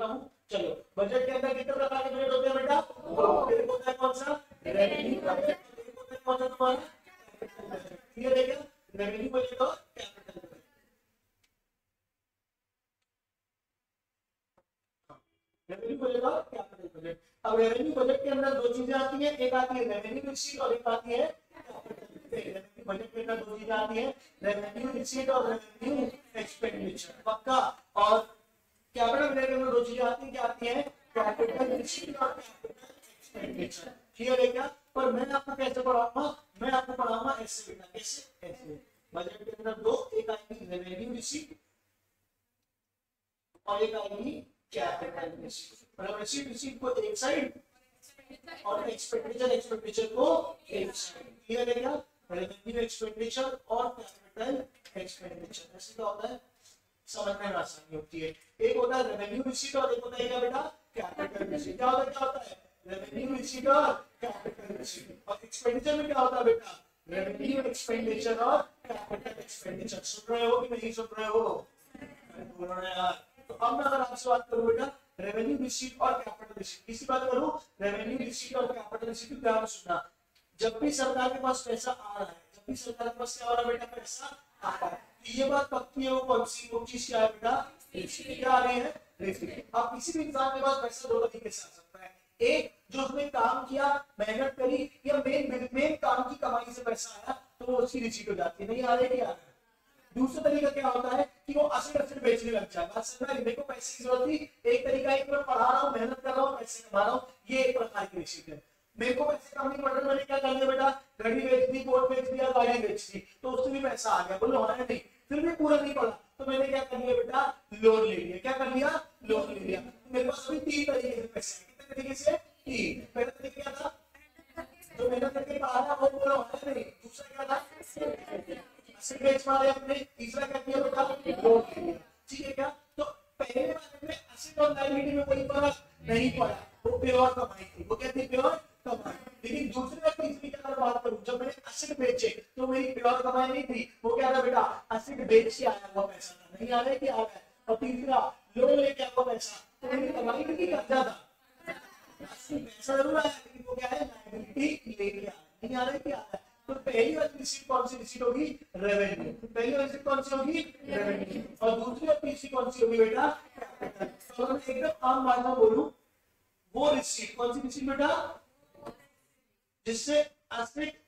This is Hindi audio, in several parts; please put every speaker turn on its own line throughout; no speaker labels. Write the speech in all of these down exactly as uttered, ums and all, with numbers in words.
हूँ। चलो, बजट के अंदर कितने प्रकार के बजट होते हैं बेटा? दो। एक होता है कौन सा? रेवेन्यू बजट, एक होता है कौन सा तुम्हारा? क्लियर है क्या? रेवेन्यू बजट और कैपिटल बजट। रेवेन्यू बजट और कैपिटल बजट। अब रेवेन्यू बजट के अंदर दो चीजें आती हैं, एक आती है रेवेन्यू रिसीट और एक आती है रेवेन्यू बजट के अंदर दो चीजें आती हैं, रेवेन्यू रिसीट और रेवेन्यू एक्सपेंडिचर। पक्का? और कैपिटल बजट के अंदर दो चीजें आती हैं, क्या आती हैं? कैपिटल रिसीट और कैपिटल एक्सपेंडिचर। क्लियर है क्या? पर मैं आपको कैसे पढ़ाऊंगा? मैं आपको पढ़ाऊंगा ऐसे बेटा, कैसे? ऐसे बजट के अंदर दो, एक आएगी रेवेन्यू रिसीट और एक आएगी कैपिटल रिसीट। मतलब रिसीट रिसीट को एक साइड और एक्सपेंडिचर एक्सपेंडिचर को एक साइड। क्लियर है क्या? रेवेन्यू एक्सपेंडिचर और कैपिटल एक्सपेंडिचर। ऐसे क्या होता है? समझने में आसानी होती है। एक होता है रेवेन्यू रिसीट और एक होता है क्या बेटा? Capital receipt. क्या होता है? क्या होता है? रेवेन्यू रिसीट और कैपिटल रिसीट। और एक्सपेंडिचर में क्या होता है बेटा? रेवेन्यू एक्सपेंडिचर और कैपिटल एक्सपेंडिचर। सुन रहे हो कि नहीं सुन रहे हो? बोल रहे हैं यार। तो अब मैं अगर आपसे बात करूं बेटा रेवेन्यू रिसीट और कैपिटल रिसीट, किसी बात करूं रेवेन्यू रिसीट और कैपिटल रिसीट, ध्यान से सुनना। जब भी सरकार के पास पैसा आ रहा है, जब भी सरकार के पास क्या आ रहा है बेटा? पैसा आ रहा है, तो ये बात पक्की है, वो पॉलिसी वो चीज क्या है बेटा? रिसीट। क्या आ रही है? रिसीट। अब किसी भी इंसान के पास पैसा दो तरीके से आ सकता है। एक, जो उसने काम किया, मेहनत करी, या मेन मेन काम की कमाई से पैसा आया, तो वो उसकी रिसीट हो जाती है। नहीं आ रही? क्या आ रहा है? दूसरा तरीका क्या होता है कि वो असेट असेट बेचने लग जाए। बात समझ में? मेरे को पैसे की जरूरत थी, एक तरीका है कि मैं पढ़ा रहा हूँ, मेहनत कर रहा हूँ, पैसे कमा रहा हूँ, ये एक प्रकार की रिसीट है। मेरे को पैसे कम नहीं पड़ रहे, मैंने क्या कर लिया बेटा? घड़ी बेच दी, कोट बेच दिया, गाड़ी बेच दी, तो उससे भी पैसा आ गया। बोलो है नहीं? फिर भी पूरा नहीं पड़ा, तो मैंने क्या कर लिया बेटा? लोन ले लिया। क्या कर लिया? लोन ले लिया। तो मेरे पास अभी तीन तरीके से पैसे। कितने तरीके से? तीन। पहला तरीका क्या था? जो मेहनत करके पढ़ा वो बोलो है नहीं। दूसरा क्या था? असेट बेच मारे अपने। तीसरा क्या किया बेटा? लोन ले लिया। ठीक है क्या? तो पहले वाले में असेट और लायबिलिटी में कोई फर्क नहीं पड़ा, वो प्योर कमाई थी। वो क्या थी? प्योर कमाई। लेकिन दूसरे और तीसरी की अगर बात करूं, जब मैंने असेट बेचे तो मेरी प्योर कमाई नहीं थी, वो क्या था बेटा? असेट बेच के आया हुआ पैसा था। नहीं आ रहा है? क्या आ रहा है? और तीसरा लोन लेके आया हुआ पैसा, तो मेरी कमाई नहीं, कर्जा था। पैसा जरूर आया लेकिन वो क्या है? लायबिलिटी लेके आया। नहीं आ रहा है? क्या आ रहा है? तो पहली वाली रिसीट कौन सी रिसीट होगी? रेवेन्यू। पहली वाली रिसीट कौन सी होगी? रेवेन्यू। और दूसरी और तीसरी कौन सी होगी बेटा? कैपिटल। तो अगर मैं एकदम आम भाषा में बोलूं, वो रिसीट कौन सी रिसीट बेटा? जिससे असेट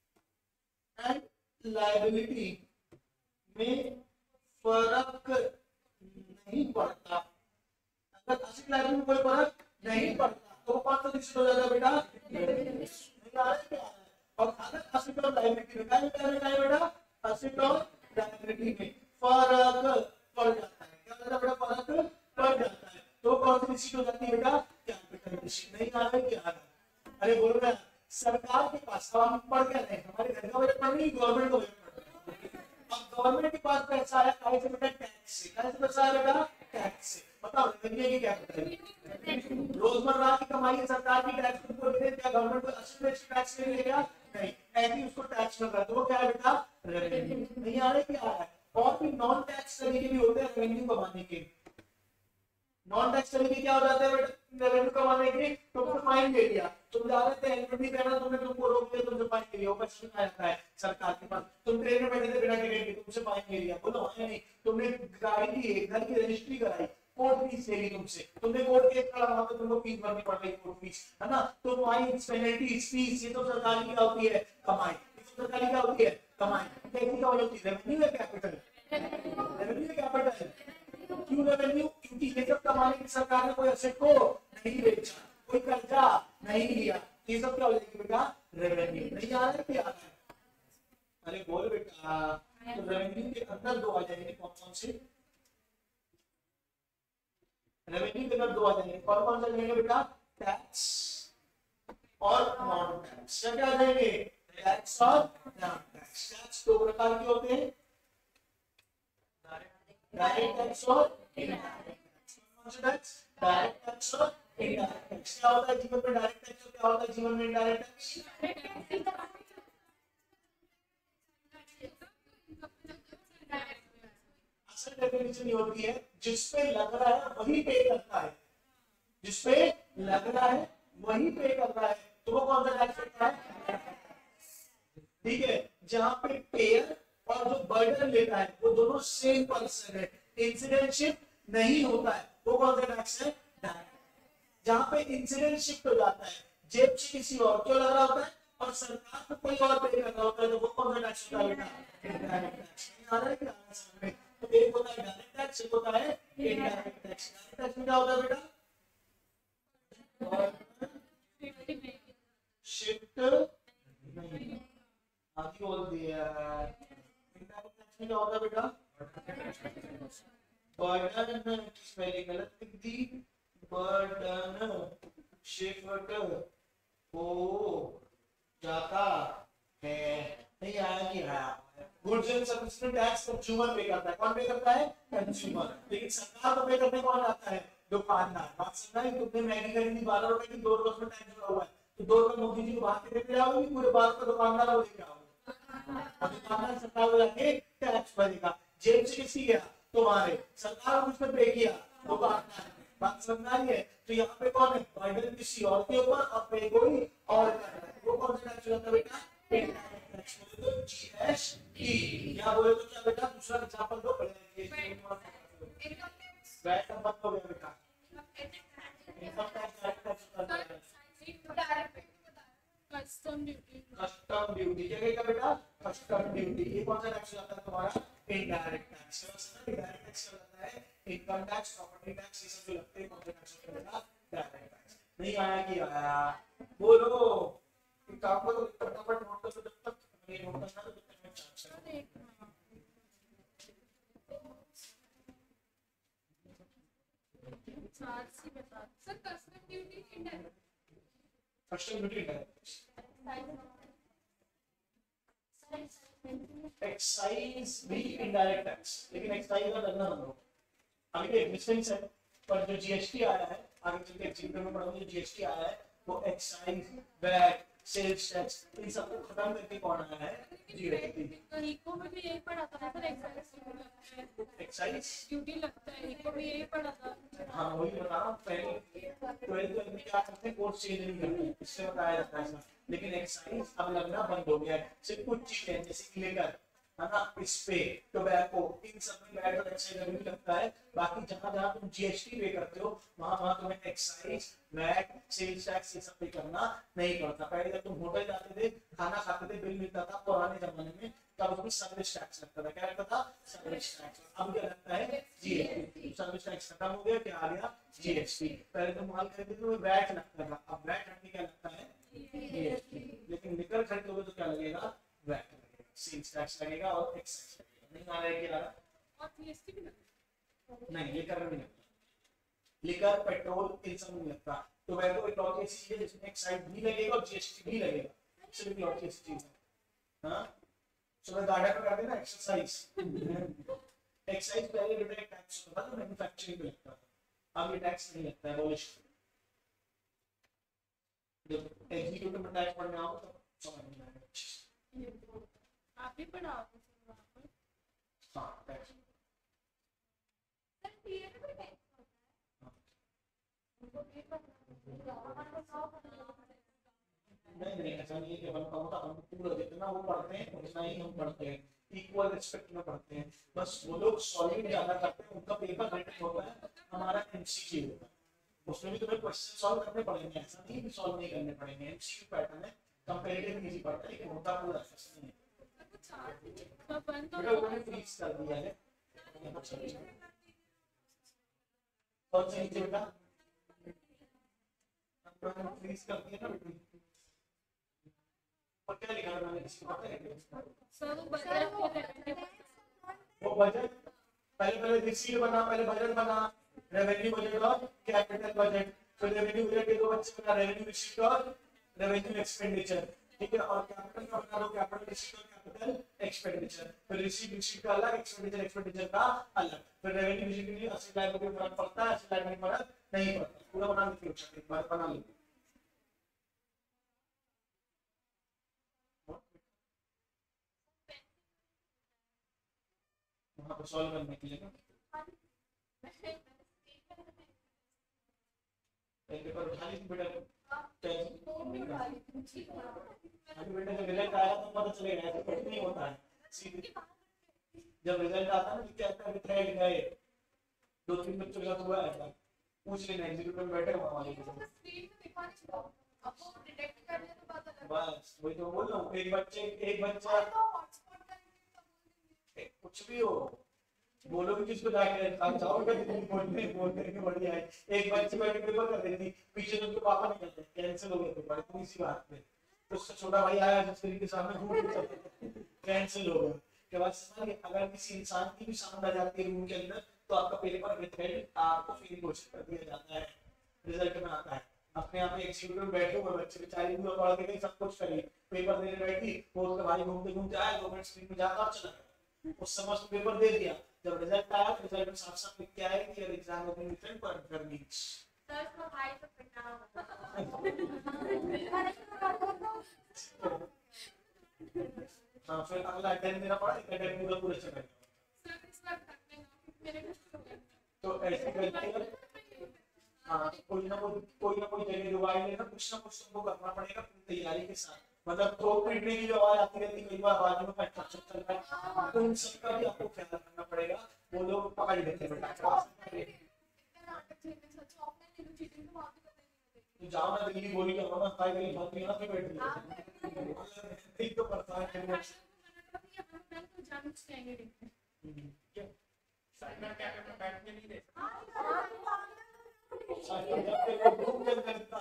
एंड लायबिलिटी में फर्क नहीं पड़ता। अगर असेट लायबिलिटी में कोई फर्क नहीं पड़ता तो कौन सा रिसीट हो जाता है बेटा? नहीं आ रहा है? क्या आ रहा है? और अगर असेट और लायबिलिटी में क्या है बेटा? असेट और लायबिलिटी में फर्क पड़ जाता है। क्या होता है बेटा? फर्क पड़ जाता है, तो कौन सी रिसीट हो जाती है बेटा? Capital receipt. नहीं आ रहा है? क्या आ रहा है? अरे बोल रहे हैं सरकार के पास, हम पढ़ क्या रहे? हमारे घर का बजट पढ़ नहीं, गवर्नमेंट का बजट पढ़ रहे। अब गवर्नमेंट के पास पैसा आया, कहां से बेटा? टैक्स से। कहां से पैसा आया बेटा? टैक्स से। बताओ रेवेन्यू की कैपिटल। रोजमर्रा की कमाई है सरकार की, टैक्स को देते हैं क्या? गवर्नमेंट को अस्सी फीसद टैक्स ले लेगा? नहीं, ऐसे उसको टैक्स मिल रहा है, तो वो क्या है बेटा? रेवेन्यू। नहीं आ रहा है? क्या आ रहा है? और भी नॉन टैक्स तरीके भी होते हैं रेवेन्यू कमाने के। नॉन टैक्स तरीके क्या हो जाते हैं बेटा रेवेन्यू कमाने के? तुमसे फाइन ले लिया, तुम जा रहे थे हेलमेट नहीं पहना, तुमने तुमको रोक लिया, तुमसे फाइन ले लिया। वो पैसा आ जाता है सरकार के पास। तुम ट्रेन में बैठे थे बिना टिकट के, तुमसे फाइन ले लिया। बोलो है नहीं? तुमने गाड़ी की, घर की रजिस्ट्री कराई, कोर्ट फीस ले ली तुमसे, तुमने कोर्ट केस लड़ा, वहां पे तुमको फीस भरनी पड़ रही, कोर्ट फीस, है ना? तो फाइन, पेनल्टीज, फीस, ये तो सरकार की क्या होती है? कमाई। ये तो सरकार की क्या होती है? कमाई। कैसी कमाई होती है? रेवेन्यू या कैपिटल? रेवेन्यू या कैपिटल? क्यों रेवेन्यू? क्योंकि ये सब कमाने की सरकार ने कोई असेट को नहीं बेचा, कोई कर्जा नहीं लिया, ये सब क्या हो जाएगी बेटा? रेवेन्यू। नहीं आ रहा है? क्या आ रहा है? अरे बोल बेटा। तो रेवेन्यू के अंदर दो आ जाएंगे, कौन कौन से? रेवेन्यू के अंदर दो आ जाएंगे, कौन कौन से जाएंगे बेटा? टैक्स और नॉन टैक्स। क्या क्या आ जाएंगे? टैक्स और नॉन टैक्स। टैक्स दो प्रकार के होते हैं, डायरेक्ट टैक्स और इनडायरेक्ट टैक्स। कौन सा टैक्स? डायरेक्ट टैक्स और इनडायरेक्ट टैक्स। क्या होता है जीवन में डायरेक्ट टैक्स और क्या होता है जीवन में इनडायरेक्ट टैक्स? असल डेफिनेशन ये होती है जिस पे लग रहा है वही पे करता है, जिसपे लग रहा है वही पे कर रहा है, तो वो कौन सा टैक्स होता है? ठीक है, जहां पे पेयर और जो बर्डन लेता है वो दोनों सेम पर्सन है, इंसिडेंट शिफ्ट नहीं होता है, वो कौन सा टैक्स है? डायरेक्ट। जहां पे इंसिडेंट शिफ्ट हो जाता है, जेब से किसी और को लग रहा होता है और सरकार को कोई और पे कर रहा होता है, तो वो कौन सा टैक्स होता है बेटा? Indirect tax. आ रहा है क्या समझ में? तो एक होता है डायरेक्ट टैक्स, एक होता है इनडायरेक्ट टैक्स। डायरेक्ट टैक्स में क्या होता है बेटा? शिफ्ट नहीं, आगे बोल दिया। इनडायरेक्ट टैक्स में क्या होता है बेटा? बर्डन, स्पेलिंग गलत लिख दी, बर्डन शिफ्ट हो जाता है, नहीं आया कि आया। गुड्स एंड सर्विसेज में टैक्स कंज्यूमर पे करता है, कौन पे करता है? कंज्यूमर। लेकिन सरकार को पे करने कौन आता है? दुकानदार। बात समझ रहे? तुमने मैगी खरीदी बारह रुपए की, दो रुपए उसमें टैक्स जुड़ा हुआ है, तो दो रुपए मोदी जी को बाहर के देते जाओगे, पूरे बारह रुपए दुकानदार को देके आओगे, और दुकानदार सरकार को जाके टैक्स भरेगा। जेब से किसी गया? तुम्हारे। सरकार को उसमें पे किया, दुकानदार। बात समझ आ रही है? तो यहाँ पे कौन है? बर्डन किसी और के ऊपर और पे कोई और कर रहा है, वो कौन सा टैक्स होता है बेटा? Indirect tax. बोले तो जीएसटी। या बोले तो क्या बेटा? दूसरा एग्जांपल दो। वैट का मतलब हो गया बेटा, इनकम टैक्स डायरेक्ट टैक्स होता है। कस्टम ड्यूटी, कस्टम ड्यूटी क्या कहेगा बेटा? Custom duty. ये कौन सा टैक्स होता है तुम्हारा? Indirect tax. इनडायरेक्ट टैक्स होता है इनकम टैक्स, प्रॉपर्टी टैक्स, ये सब जो लगते हैं कौन सा टैक्स होता है बेटा? Direct tax. नहीं आया कि आया? बोलो। एक काम करो, फटाफट नोट कर लो, जब तक ये नोट करना है तब तक मैं चार्ज करूंगा।
चार्ज ही बता sir. Custom duty indirect,
custom duty indirect, excise भी इनडायरेक्ट टैक्स, लेकिन एक्साइज का करना बंद हो। अभी के डिफरेंस है, पर जो जीएसटी आया है आगे चल के एग्जाम में पढ़ोगे, जो जीएसटी आया है वो एक्साइज, वैट, सेल्स टैक्स, इन सबको खत्म करके कौन आया है? जीएसटी।
इको में भी यही पढ़ा था सर, एक्साइज
एक्साइज
ड्यूटी लगता है, इको में यही पढ़ा था।
हाँ वही बता रहा हूँ, पहले ट्वेल्थ में क्या करते हैं, कोर्स चेंज नहीं करते, इससे बताया जाता है। लेकिन एक्साइज अब लगना बंद हो गया है, सिर्फ कुछ चीजें जैसे लेकर है ना, इस पे टोबैको, इन सब में वैट और एक्साइज नहीं लगता है। बाकी जहां जहां तुम जीएसटी पे करते हो वहां वहां तुम्हें एक्साइज, वैट, सेल्स टैक्स ये सब पे करना नहीं पड़ता। पहले जब तुम होटल जाते थे, खाना खाते थे, बिल मिलता था पुराने जमाने में, तब उसमें सर्विस टैक्स लगता था। क्या लगता था? Service tax. अब क्या लगता है? जीएसटी। सर्विस टैक्स खत्म हो गया, क्या आ गया? जीएसटी। पहले तो माल खरीदते थे तो वैट लगता था, अब वैट हटके क्या लगता है? जीएसटी। लेकिन लिकर खरीदोगे तो क्या लगेगा? वैट लगेगा, सेल्स टैक्स लगेगा और एक्साइज लगेगा। नहीं आ रहा है क्या?
और जीएसटी भी लगता है?
नहीं, लिकर में नहीं लगता। लिकर, पेट्रोल, इन सब में लगता। तो वैसे एक लॉ ऐसी चीज है जिसमें एक्साइज भी लगेगा और जीएसटी भी लगेगा, सिर्फ लॉ ऐसी चीज है। हाँ, सुबह गार्डन में करते हैं ना एक्सरसाइज, एक्साइज पहले बेटा एक टैक्स होता था जो मैन्युफैक्चरिंग पे लगता था, अब ये टैक्स नहीं लगता है, अबॉलिश। जब एग्जीक्यूटिव में टैक्स पढ़ने आओ तो समझ में आएगा।
आप भी पढ़ाओगे सर वहाँ पर?
हाँ, टैक्स
सर टीए में भी टैक्स होता है? उनको भी
नहीं नहीं, ऐसा नहीं है कि हम कम हम पूरा जितना वो पढ़ते हैं उतना ही हम पढ़ते हैं, इक्वल रिस्पेक्ट में पढ़ते हैं। बस वो लोग सॉल्विंग ज्यादा करते हैं, उनका पेपर रिटन होता है, हमारा एमसीक्यू होता है। उसमें भी तुम्हें क्वेश्चन सॉल्व करने पड़ेंगे, ऐसा नहीं कि सॉल्व नहीं करने पड़ेंगे। एमसीक्यू पैटर्न है, कंपैरेटिव इजी पड़ता है, लेकिन होता पूरा ऐसा नहीं है। बेटा उन्होंने फ्रीज कर दिया है, कौन सा नीचे बेटा? फ्रीज कर दिया ना बेटा। और क्या लिखा है मैंने, किसी को पता है?
सर वो बजट,
वो बजट पहले पहले रिसीट बना, पहले बजट बना, रेवेन्यू बजट और कैपिटल बजट। फिर रेवेन्यू बजट के दो बच्चे बना, रेवेन्यू रिसीट और रेवेन्यू एक्सपेंडिचर, ठीक है। और कैपिटल का बना दो, कैपिटल रिसीट और कैपिटल एक्सपेंडिचर। फिर रिसीट रिसीट का अलग, एक्सपेंडिचर एक्सपेंडिचर का अलग। फिर रेवेन्यू रिसीट के लिए असेट लायबिलिटी में फर्क पड़ता है, असेट लायबिलिटी में फर्क नहीं पड़ता। पूरा बना लीजिए, एक बार बना लीजिए। वहां पर सॉल्व करने के लिए ना पेपर उठा ली बेटा टेंशन
तो भी उठा ली थी
अभी बेटा जब रिजल्ट आया तो पता चलेगा ऐसा कुछ नहीं होता है सीधे जब रिजल्ट आता है ना क्या आता है थ्रेड गए दो तीन बच्चों के साथ हुआ ऐसा पूछ लेना एग्जीक्यूटिव में बैठे हुआ हमारे
स्क्रीन में दिखा नहीं रहा अब वो डिटेक्ट कर ले तो पता लगा
बस वही तो बोल रहा हूँ एक बच्चे एक बच्चा
तो हॉटस्पॉट का
कुछ भी हो बोलो भी किसको जाके आप जाओगे दिल्ली बोलने बोलने के बढ़िया है एक बच्चे बैठ के पेपर कर रही थी पीछे तो उसके पापा नहीं करते कैंसिल हो गया पेपर इतनी सी बात पे तो उसका छोटा भाई आया जिसके के सामने घूम कैंसिल हो गया के बाद समझ अगर किसी इंसान की भी साउंड आ जाती है रूम के अंदर तो आपका पेपर विद हेड आपको फेल घोषित कर दिया जाता है रिजल्ट में आता है अपने आप एक सीट में बैठे हुए बच्चे बेचारे भी पढ़ के सब कुछ करी पेपर देने बैठी वो उसका भाई घूमते घूमते आया दो मिनट स्क्रीन में जाकर चला गया उस समय उसको पेपर दे दिया जब रिजल्ट आया तो रिजल्ट में साफ साफ लिख के आया कि your exam has been written for कर नीड्स
सर इसका भाई तो पिटा
हां फिर अगला अटेंड देना पड़ा अटेंड पूरा पूरा चला गया
सर इस बार तक में मेरे कुछ
तो ऐसे करके हाँ कोई ना कोई कोई ना कोई जगह जुगाड़ लेना कुछ ना कुछ तुमको करना पड़ेगा पूरी तैयारी के साथ मतलब तो पीटने की जो आवाज आती रहती है कई बार बाजू में कंस्ट्रक्शन चल रहा है तो उन सबका भी आपको ख्याल रखना पड़ेगा वो लोग पकड़ लेते हैं बेटा तो जाओ ना दिल्ली बोली क्या होना खाई गई बात नहीं ना फिर बैठ गए एक तो परेशान करने क्या
साइबर कैफे में बैठ के नहीं दे
साइबर कैफे में घूम के करता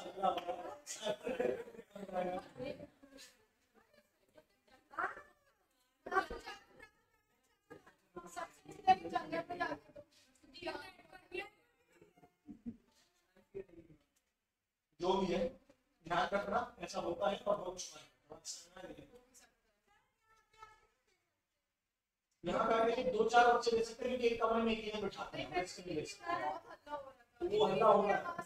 जो भी है ध्यान रखना ऐसा होता है और बहुत चुका है यहाँ पे आगे दो चार बच्चे ले सकते हैं कि एक कमरे में एक ही बिठाते हैं इसके लिए वो हल्ला होगा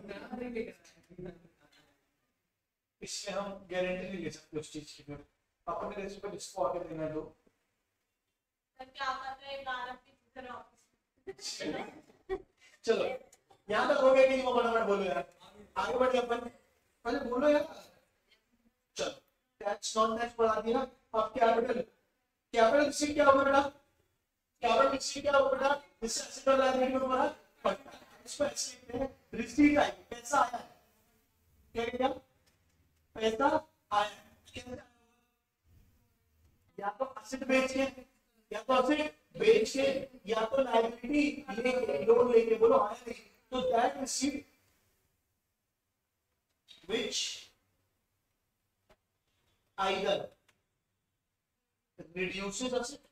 इससे हम गारंटी नहीं ले सकते उस चीज की फिर अपने रेसिपी इसको आगे देना दो
क्या कर रहे हैं नारक की तरह
चलो यहाँ तक हो गया कि वो बड़ा बोलो यार आगे बढ़े अपन पहले बोलो यार चलो टैक्स नॉन टैक्स बढ़ा दिया अब कैपिटल कैपिटल सी क्या होगा बेटा कैपिटल सी क्या होगा बेटा इससे एसेट लायबिलिटी में बड़ा पड़ता है इसको ऐसे लिखते हैं रिसीट आई पैसा आया है क्या क्या पैसा आया है या तो एसेट बेच के या तो एसेट बेच के या तो लायबिलिटी लेके लोन लेके बोलो आया नहीं तो that receipt which either reduces asset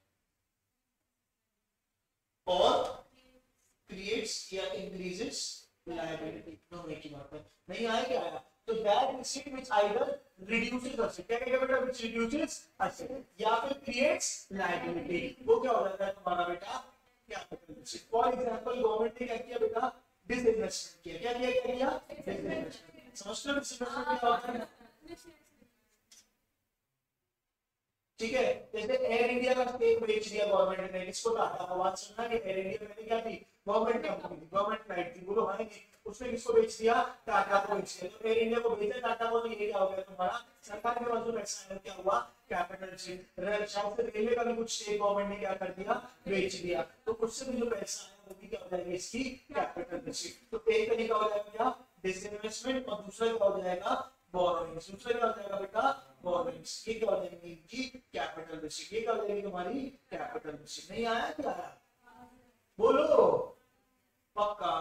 or creates या increases liability दोनों एक ही बात है नहीं आया क्या आया तो that receipt which either reduces asset क्या क्या बेटा which reduces asset या फिर creates liability वो क्या हो जाता है तुम्हारा बेटा capital receipt for example government ने क्या किया बेटा डिसइन्वेस्टमेंट किया क्या किया क्या किया डिसइन्वेस्टमेंट समझते हो डिसइन्वेस्टमेंट क्या होता है ठीक है जैसे एयर इंडिया का स्टेक बेच दिया गवर्नमेंट ने किसको टाटा को बात सुनना कि एयर इंडिया पहले क्या थी गवर्नमेंट कंपनी थी गवर्नमेंट फ्लाइट थी बोलो हाँ नहीं उसने किसको बेच दिया टाटा को बेच दिया तो एयर इंडिया को बेचा टाटा को तो ये क्या हो गया तुम्हारा सरकार के पास जो पैसा है क्या हुआ कैपिटल से शायद से रेलवे का भी कुछ स्टेक गवर्नमेंट ने क्या कर दिया बेच दिया तो उससे भी जो पैसा है वो भी क्या हो जाएगा इसकी कैपिटल रिसीट तो एक तरीका हो जाएगा क्या डिसइन्वेस्टमेंट और दूसरा क्या हो जाएगा बोरोइंग्स दूसरा क्या हो जाएगा बेटा बोरोइंग्स ये क्या हो जाएगी इनकी कैपिटल रिसीट ये क्या हो जाएगी तुम्हारी कैपिटल रिसीट नहीं आया क्या आया बोलो पक्का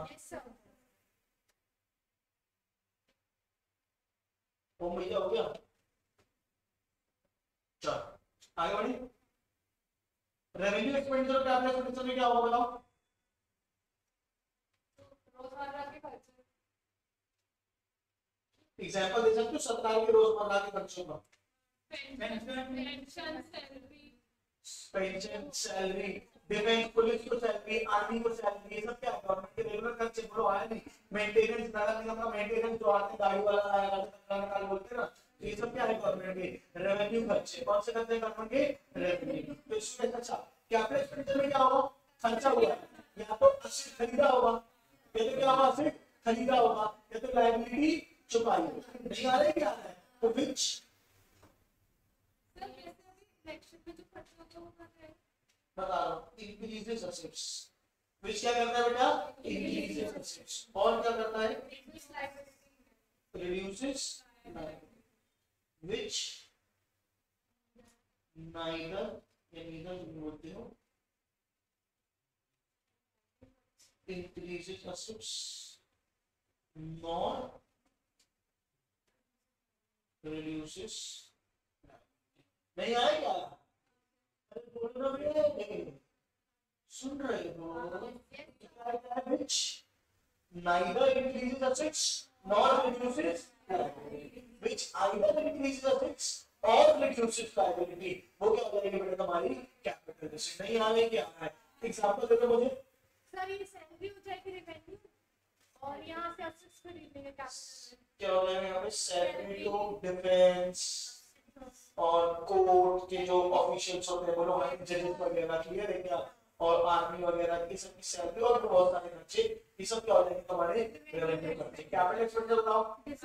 ओ भैया हो गया चलो आगे बढ़िए रेवेन्यू एक्सपेंडिचर और कैपिटल एक्सपेंडिचर में क्या होगा बताओ
रोजमर्रा के खर्चे
एग्जांपल दे सकते हो सरकार के रोजमर्रा के खर्चों का
pension salary
pension salary defence police को सैलरी आर्मी को सैलरी ये सब क्या गवर्नमेंट के रेगुलर खर्चे बोलो आया नहीं मेंटेनेंस नगर निगम का मेंटेनेंस जो आते गाड़ी वाला आएगा तो निकाल बोलते ना ये सब क्या है गवर्नमेंट के रेवेन्यू खर्चे कौन से खर्चे गवर्नमेंट के रेवेन्यू तो इसमें अच्छा कैपिटल एक्सपेंडिचर में क्या होगा खर्चा हुआ या तो असेट खरीदा होगा या तो क्या होगा असेट खरीदा होगा या कोई लायबिलिटी चुकाई नहीं आ रहा है, क्या आ रहा है? तो विच
सर जैसे अभी इलेक्शन में जो खर्च होता है वो कर रहे हैं
बता रहा हूँ, इंक्रीजेस असेट्स। विच क्या करता है बेटा? Increases assets. और क्या करता है? रिड्यूसेस विच नाइदर या नीदर बोलते हो increases assets nor reduces नहीं आया क्या? अरे बोल रहा हूँ नहीं सुन रहे हो? क्या है which neither increases assets nor reduces liability, which either increases assets or reduces liability, वो क्या हो जाएगी बेटा तुम्हारी कैपिटल एसेट। नहीं आ रही क्या है? एग्जांपल दे दो मुझे।
सर ये सैलरी हो जाएगी रेवेन्यू और यहाँ से असेट्स खरीदेंगे कैपिटल
क्या हो जाएगा यहाँ पे? सैलरी टू डिफेंस और कोर्ट के जो ऑफिशियल्स होते हैं वो लोग जजेस वगैरह, क्लियर है क्या? और आर्मी वगैरह की सबकी सैलरी और बहुत सारे खर्चे, ये सब क्या हो जाएंगे तुम्हारे रेवेन्यू खर्चे। कैपिटल एक्सपेंडिचर बताओ।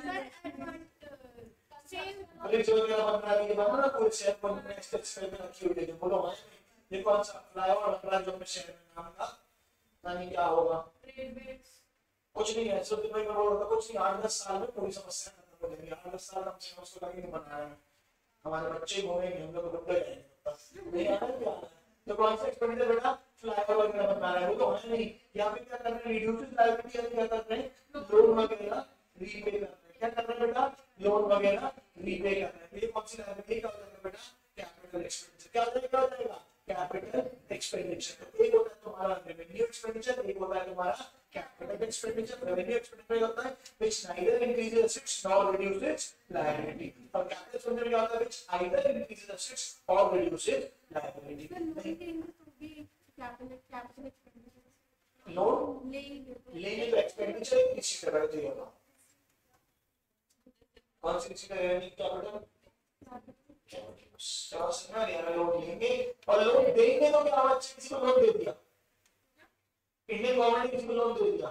ब्रिज वगैरह बन रहा है, ये बना ना कोई शहर बन रहा है, एक्सपेंस में रखी हुई है, बोलो भाई ये कौन सा फ्लाईओवर बन रहा है जो अपने शहर में, नाम का नहीं क्या होगा? कुछ नहीं है, सिर्फ दिमाग में रोड का कुछ नहीं, आठ दस साल में पूरी समस्या खत्म हो जाएगी। आठ दस साल हम से उसको लगे नहीं बना रहे हैं, हमारे बच्चे घूमेंगे, हम लोग बुढ़े जाएंगे। नहीं आ रहा है क्या? तो कौन सा एक्सपेंडिचर बेटा? फ्लाईओवर वगैरह बना रहा है, वो तो है नहीं। यहाँ पे क्या कर रहे हैं? रिड्यूसेस लायबिलिटी है, क्या कर रहे हैं? लोन वगैरह रीपे कर रहे हैं। क्या कर रहे हैं बेटा? लोन वगैरह रीपे कर रहे हैं। ये कौन सी लायबिलिटी का हो जाएगा बेटा? Capital expenditure. क्या हो जाएगा? क्या हो जाएगा? Capital expenditure. तो एक होता है तुम्हारा रेवेन्यू एक्सपेंडिचर, एक होता है तुम्हारा कैपिटल एक्सपेंडिचर। रेवेन्यू एक्सपेंडिचर होता है which neither increases assets nor reduces liability, और कैपिटल एक्सपेंडिचर क्या होता है? which either increases assets or reduces liability। Loan लेंगे तो एक्सपेंडिचर किसी तरह से होगा। कौन सी किसी का रेवेन्यू कैपिटल लोन लेंगे और लोन देंगे तो क्या होगा? किसी को लोन दे दिया, इंडियन गवर्नमेंट ने किसी को लोन दे दिया,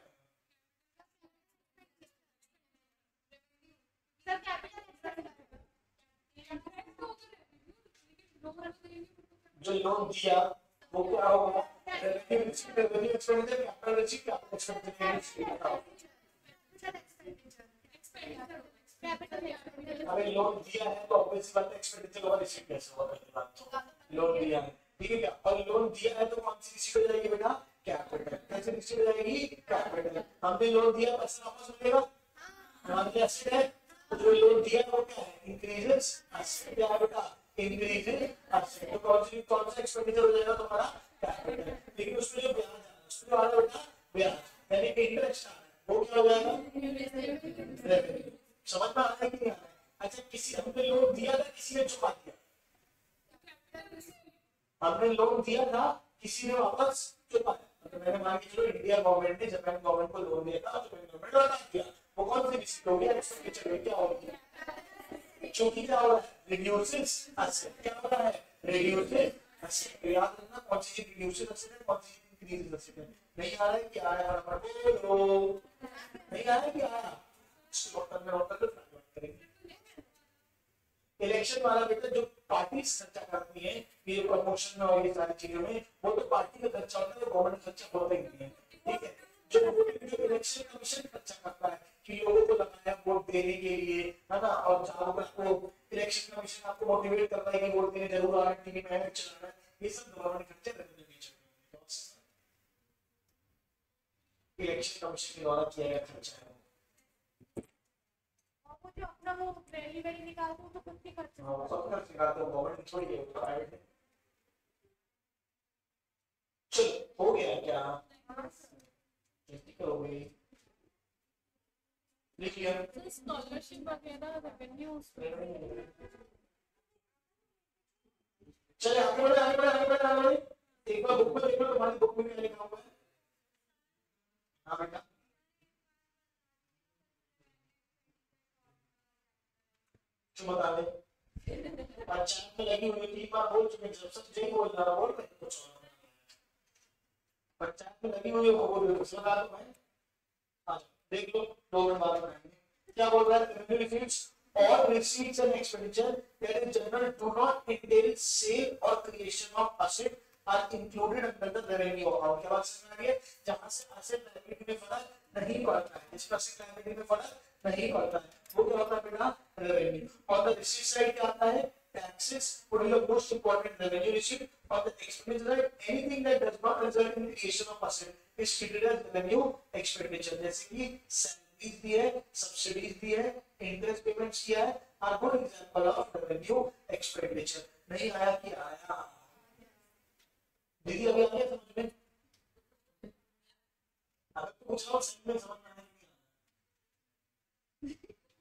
जो लोन दिया वो क्या होगा? Revenue expenditure, capital expenditure. अरे लोन दिया है तो ऑब्वियस बात है एक्सपेंडिचर और रिसीव कैसे होगा? पहली बात तो लोन दिया है, ठीक है क्या? और लोन दिया है तो कौन सी रिसीव हो जाएगी बेटा? कैपिटल। कैसे रिसीव हो जाएगी? कैपिटल। हमने लोन दिया, पैसा वापस मिलेगा, हमारे एसेट है, तो जो लोन दिया है वो क्या है? Increases asset. क्या है बेटा? Increases asset. तो कौन सी कौन सा एक्सपेंडिचर हो जाएगा तुम्हारा? कैपिटल। लेकिन उसमें जो ब्याज आ रहा है, उसमें आ रहा है बेटा ब्याज, यानी इंटरेस्ट आ रहा है, वो क्या हो जाएगा? रेवेन्यू। समझ में आ रहा है कि नहीं आ रहा है? अच्छा, किसी हमने लोन दिया था, किसी ने चुका दिया, हमने लोन दिया था, किसी ने वापस चुकाया। तो मैंने मान के चलो इंडिया गवर्नमेंट ने जापान गवर्नमेंट को लोन दिया था, जापान गवर्नमेंट ने लौटा दिया, वो कौन सी रिसीव हो गया? एक्सपेंडिचर में क्या हो गया? क्योंकि क्या हो रहा है? Reduces asset. क्या हो रहा है? Reduces asset. याद रखना कौन सी चीज रिड्यूसेस एसेट है, कौन सी चीज इंक्रीजेस एसेट है। नहीं आ रहा है क्या? आया फटाफट बोलो। नहीं आ रहा है क्या? आया डॉक्टर में डॉक्टर को करेंगे। इलेक्शन वाला बेटा जो पार्टी खर्चा करती है, ये प्रमोशन और ये सारी चीजों में, वो तो पार्टी का खर्चा होता है, गवर्नमेंट खर्चा होता ही नहीं है, ठीक है? जो जो इलेक्शन कमीशन खर्चा करता है कि लोगों को लगाया वोट देने के लिए, है ना, और जहां आपको इलेक्शन कमीशन आपको मोटिवेट करता है कि वोट देने जरूर आना, टीवी में ऐड चलाना है, ये सब गवर्नमेंट खर्चे रेवेन्यू नेचर के इलेक्शन कमीशन के द्वारा किया गया खर्चा है।
जो अपना वो रैली वैली निकालते हो तो खुद के खर्चे
हाँ, सब खर्च निकालते हो, गवर्नमेंट थोड़ी है, तो प्राइवेट है। चलो हो गया क्या? हो गई, देखिए
स्कॉलरशिप वगैरह रेवेन्यू।
चलिए आगे बढ़े आगे बढ़े आगे बढ़े आगे बढ़े। एक बार बुक में देख लो, तुम्हारी बुक में क्या लिखा हुआ है। हाँ बेटा, बता दे। पंचायत में लगी हुई थी, बार बोल चुके, जब सच नहीं बोल रहा बोल रहे कुछ पंचायत में लगी हुई है, वो बोल रहे कुछ बता दो भाई। हाँ देख लो। दो मिनट बाद बनाएंगे। क्या बोल रहा है? रेवेन्यू रिसीट्स और receipts and expenditure that in general do not entail sale or creation of asset are included under the revenue account। क्या बात समझ आ रही है? जहां से asset liability में फर्क नहीं पड़ता है, इस पर asset liability में फर्क नहीं पड़ता है, वो क्या होता है बेटा? रेवेन्यू। और the receipt side क्या आता है? Taxes, what is the most important? Revenue receipt। और the expenditure side, anything that does not result in creation of asset is treated as revenue expenditure। जैसे कि सैलरीज दी है, सब्सिडीज दी है, इंटरेस्ट पेमेंट्स किया है, are good example of revenue expenditure. नहीं आया कि आया? दीदी अभी आ गया समझ में? अगर कुछ और समझ में समझ में नहीं आया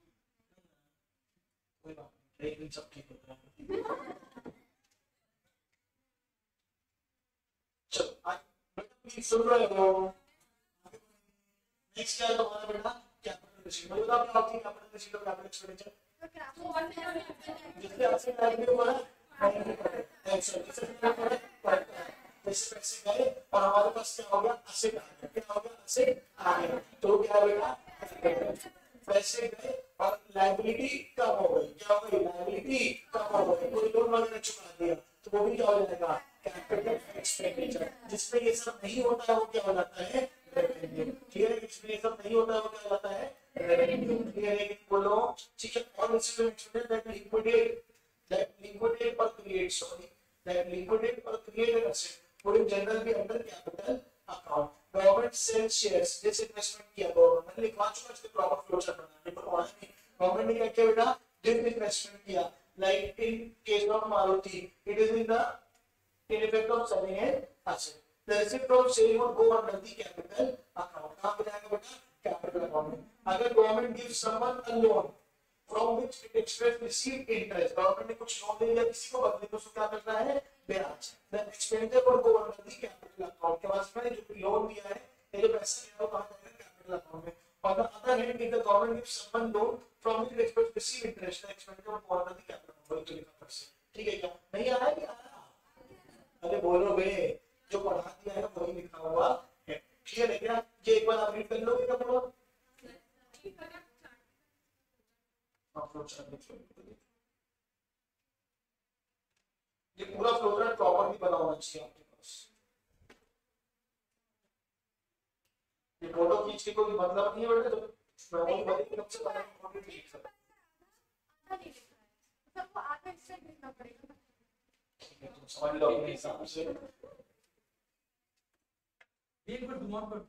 कोई बात नहीं, एक दिन सब ठीक होता है। चलो आज बेटा प्लीज सुन रहे हो? नेक्स्ट क्या है तुम्हारा बेटा? Capital receipt. मुझे बताओ क्या होती है कैपिटल रिसीट और कैपिटल एक्सपेंडिचर? जिससे आपसे रेवेन्यू हो रहा है, रेवेन्यू है, एक्सपेंडिचर हो रहा है, जैसे पैसे गए और हमारे पास क्या हो गया? एसेट आ गया। क्या हो गया? एसेट आ गया। तो क्या बेटा? पैसे गए और लायबिलिटी कम हो गई। क्या हो गई? लायबिलिटी कम हो गई, कोई लोन वगैरह चुका दिया तो वो भी क्या हो जाएगा? Capital expenditure. जिसमें ये सब नहीं होता है वो क्या हो जाता है? रेवेन्यू। क्लियर है? इसमें ये सब नहीं होता है वो क्या हो जाता है? रेवेन्यू। क्लियर है? बोलो ठीक है। और इसमें expenditure that liquidate that liquidate और क्रिएट सॉरी दैट लिक्विडेट और create an asset would in general be under capital account। Government sells shares, जिस इन्वेस्टमेंट किया गवर्नमेंट ने लिखवा चुका, इसके प्रॉपर फ्लो चार्ट बनाने को कहा नहीं। गवर्नमेंट ने क्या किया बेटा? जिस इन्वेस्टमेंट किया, like in case of Maruti, it is in the in effect of selling an asset, the receipt from sale would go under the capital account। कहाँ पे जाएगा बेटा? कैपिटल अकाउंट में। अगर government gives someone a loan from which it expects receive interest, government ने कुछ लोन दे दिया किसी को, बदले में उसको क्या मिल रहा है? ब्याज। The expenditure would go under the capital account। के बाद में जो लोन दिया है, ये जो पैसा दिया है वो कहाँ जाएगा? कैपिटल अकाउंट में। On the other hand, if the government gives someone loan from which it expects to receive interest, the expenditure would go under the capital account। वही तो लिखा है। ठीक है क्या? नहीं आ रहा है क्या? अरे बोलो बे, जो पढ़ा दिया है वही लिखा हुआ है। क्लियर है क्या? ये एक बार आप रीड कर लोगे क्या? बोलो ये पूरा फ्लो चार्ट प्रॉपर्ली बना होना चाहिए आपके पास। ये फोटो खींच के कोई मतलब नहीं है बेटा, तो मैं वही वाली कब से बना के फोटो खींच सकता
आधा नहीं लिखा है, सबको आधा एक्स्ट्रा लिखना पड़ेगा।
हूं। समझ लो अपने हिसाब से।
एक बार घुमा कर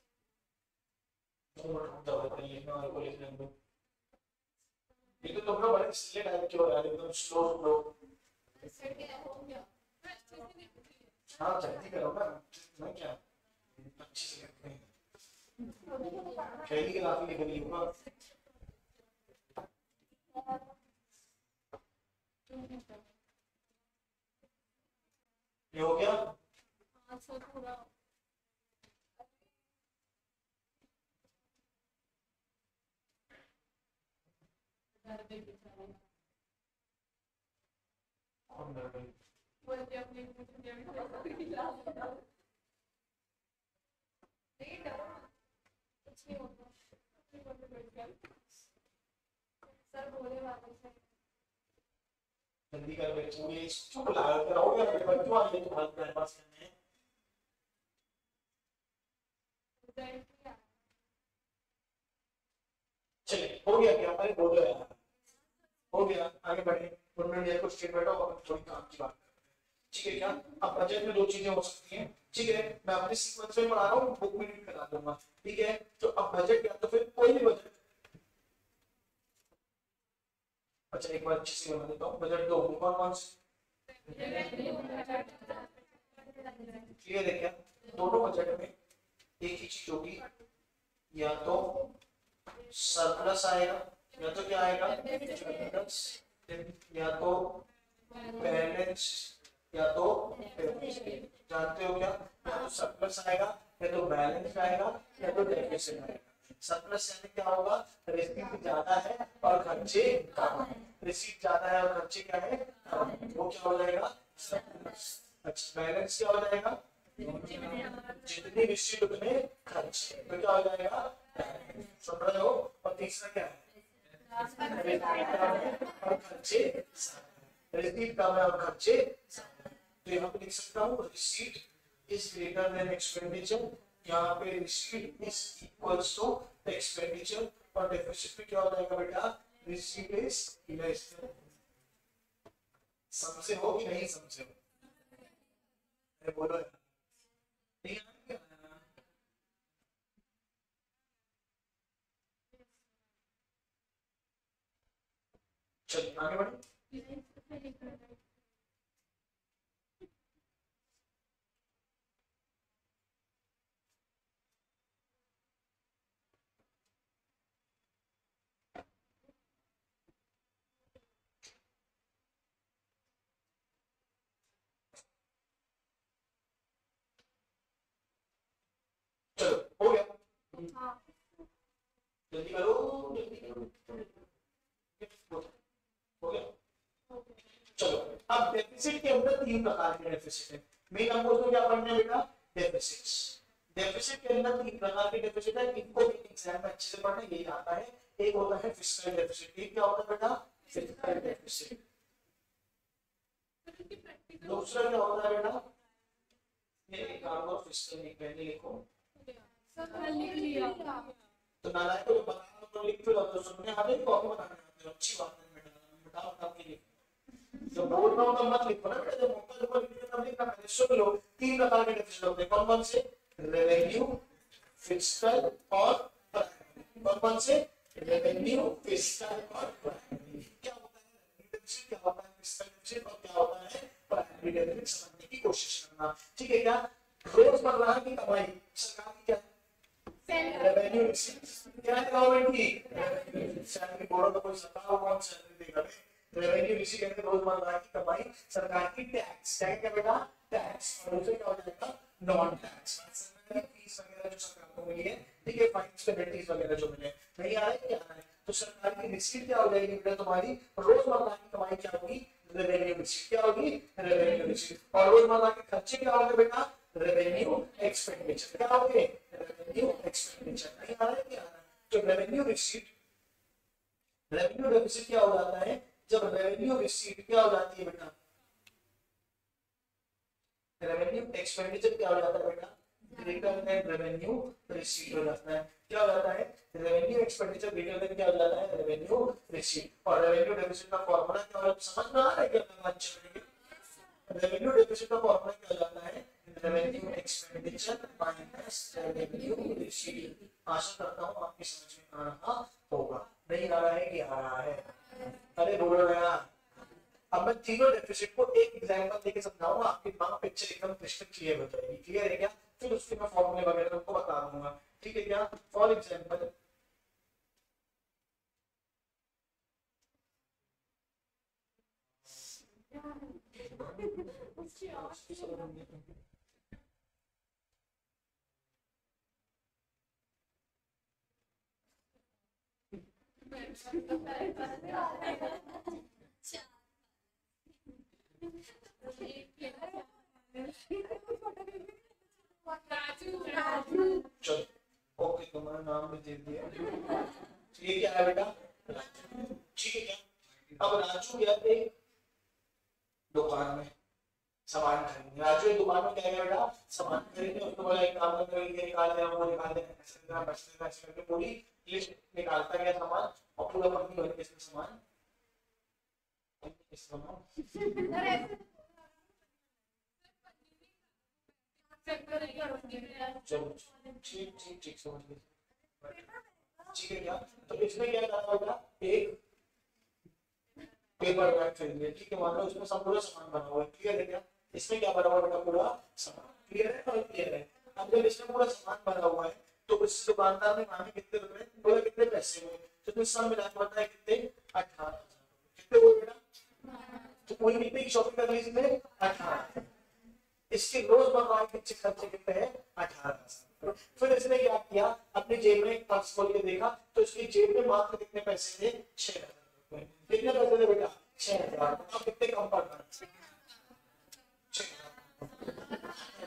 दो मिनट दवा कर लेना और को लिखने दो। ये तो तुम लोग बड़े स्ले टाइप के हो रहा है, एकदम स्लो स्लो।
सेट गया हो गया, मैं अच्छे से नहीं लिखी है।
हाँ जल्दी करो ना, मैं क्या अच्छी से लिखते हैं। शैली के नाम लिख रही हूँ ना। ये हो गया?
हाँ सब पूरा बोलते अपने कुछ नहीं होता, कुछ नहीं होता, सर बोले वापस से
जल्दी कर बच्चों, ये चुप लगा कर रहोगे ना बच्चों, आ ये तो हाथ में पास करने हैं। चलिए हो गया क्या? अरे बोलो यार, हो गया, आगे बढ़े। उन्होंने कुछ स्टेटमेंट और थोड़ी काम की बात करते हैं, ठीक है क्या? अब बजट में दो चीजें हो सकती हैं, ठीक है? मैं अपने सीक्वेंस में पढ़ा रहा हूँ, बुक में भी करा दूंगा, ठीक है? तो अब बजट या तो फिर कोई भी बजट, अच्छा एक बार अच्छे से बना देता हूँ। बजट दो कौन कौन से? क्लियर है क्या? दोनों बजट में एक ही चीज होगी, या तो सरप्लस आएगा या तो क्या आएगा? या तो बैलेंस या तो डेफिसिट। जानते हो क्या? या तो सरप्लस आएगा या तो बैलेंस आएगा या तो डेफिसिट आएगा। सरप्लस यानी क्या होगा? रिसीट ज्यादा है और खर्चे कम है। रिसीट ज्यादा है और खर्चे क्या है? कम है। वो क्या हो जाएगा? सरप्लस। अच्छा बैलेंस क्या हो जाएगा? जितनी रिसीट उतने खर्च, तो क्या हो जाएगा? सुन रहे हो? तीसरा क्या है? और खर्चे रिसीट कम है और खर्चे, तो यहाँ पे लिख सकता हूँ receipt is greater than expenditure, यहाँ पे receipt is equals to expenditure, और डेफिसिट में क्या हो जाएगा बेटा? Receipt is less than. समझे हो कि नहीं समझे हो? अरे बोलो यार, नहीं आ रहा क्या? चलिए आगे बढ़े। चलो हो गया, जल्दी करो जल्दी करो, हो गया। चलो अब डेफिसिट के अंदर तीन प्रकार के डेफिसिट है। मेन हमको उसमें क्या पढ़ना है बेटा? डेफिसिट्स। डेफिसिट के अंदर तीन प्रकार के डेफिसिट है, इनको भी एग्जाम में अच्छे से पढ़ना, यही आता है। एक होता है फिस्कल डेफिसिट। एक क्या होता है बेटा? Fiscal deficit. दूसरा क्या होता है बेटा? ये एक काम करो, फिस्कल नहीं पहले लिखो, तो नालायक को बताना तो लिख फिर तो सुनने आते हैं, कॉपी बनाने आते हैं, अच्छी बात है बेटा, बताओ तब के लिए जब बोल रहा हूं तब मत लिखो ना बेटा, जब मौका जब लिखते तब लिखना। पहले सुन लो, तीन प्रकार के डेफिसिट होते हैं। कौन कौन से? रेवेन्यू, फिस्कल और प्राइमरी। कौन कौन से? रेवेन्यू, फिस्कल और प्राइमरी। क्या होता है रेवेन्यू डेफिसिट, क्या होता है फिस्कल डेफिसिट, और क्या होता है प्राइमरी डेफिसिट, समझने की कोशिश करना। ठीक है क्या? रोजमर्रा की कमाई सरकार की क्या है? Revenue received. क्या है गवर्नमेंट की? सैलरी बोलो तो कोई सरकार कौन सैलरी देगा? रेवेन्यू रिसीव्ड यानी रोजमर्रा की कमाई, सरकार की टैक्स। क्या क्या बेटा? टैक्स। और दूसरे क्या हो जाएगा? नॉन टैक्स, फीस वगैरह जो सरकार को मिली है, ठीक है, फाइन्स पेनल्टीज वगैरह जो मिले, नहीं आ रहा है क्या आ रहा है? तो सरकार की रिसीट क्या हो जाएगी बेटा? तुम्हारी रोजमर्रा की कमाई क्या होगी? Revenue receipt. क्या होगी? Revenue receipt. और रोजमर्रा के खर्चे क्या होंगे बेटा? Revenue expenditure. क्या होंगे? Revenue expenditure. नहीं आ रहा है क्या आ रहा है? तो रेवेन्यू रिसीट, रेवेन्यू डेफिसिट क्या हो जाता है? जब रेवेन्यू रिसीट क्या हो जाती है बेटा? रेवेन्यू एक्सपेंडिचर क्या हो जाता है बेटा? ग्रेटर देन रेवेन्यू रिसीट हो जाता है। क्या हो जाता है? रेवेन्यू एक्सपेंडिचर ग्रेटर देन क्या हो जाता है? Revenue receipt. और रेवेन्यू डेफिसिट का फॉर्मूला क्या होता है? समझ में आ रहा है क्या? रेवेन्यू डेफिसिट का फॉर्मूला क्या हो जाता है? Revenue expenditure minus revenue receipt. आशा करता हूं आपकी समझ में आ रहा होगा। नहीं आ रहा है कि आ रहा है? अरे बोलो ना। अब मैं तीनों डेफिसिट को एक एग्जांपल देके समझाऊंगा, आपके दिमाग में पिक्चर एकदम क्रिस्टल क्लियर हो जाएगी। क्लियर है क्या? फिर उसके मैं फॉर्मूले वगैरह आपको बता दूंगा। ठीक है क्या? फॉर एग्जांपल चलो ओके, तुम्हारा नाम भी दे दिया। ये क्या है बेटा? ठीक है क्या? अब राजू गया एक दुकान में सामान खरीदने। राजू एक दुकान में क्या गया बेटा? सामान खरीदने। उसको बोला एक काम कर, ये निकाल दे, वो निकाल दे, ऐसे करना बचते ऐसे करके पूरी लिस्ट निकालता गया सामान, और पूरा पन्नी भर के इसमें सामान इस सामान चलो ठीक ठीक ठीक समझ गए। ठीक है क्या? तो इसमें क्या करना होगा? एक पेपर बैग खरीद लिया। ठीक है, मान लो इसमें सब पूरा सामान बना हुआ है। क्लियर है क्या? इसमें क्या बना हुआ बेटा? पूरा सामान। क्लियर है और क्लियर है? अब जब इसमें पूरा सामान बना हुआ है तो उस दुकानदार ने मांगे कितने रुपए? बोला कितने पैसे हुए? तो तुम सब मिला के बताया कितने? अठारह हजार। कितने हुए बेटा? तो पूरी कितने की शॉपिंग कर ली इसने? अठारह। इसके रोजमर्रा के खर्चे कितने हैं? अठारह। फिर इसने क्या किया? अपनी जेब में पर्स खोल के देखा तो इसकी जेब में मात्र कितने पैसे थे? छह हजार रुपए। कितने पैसे थे बेटा? छह हजार। अब कितने कम पड़ना?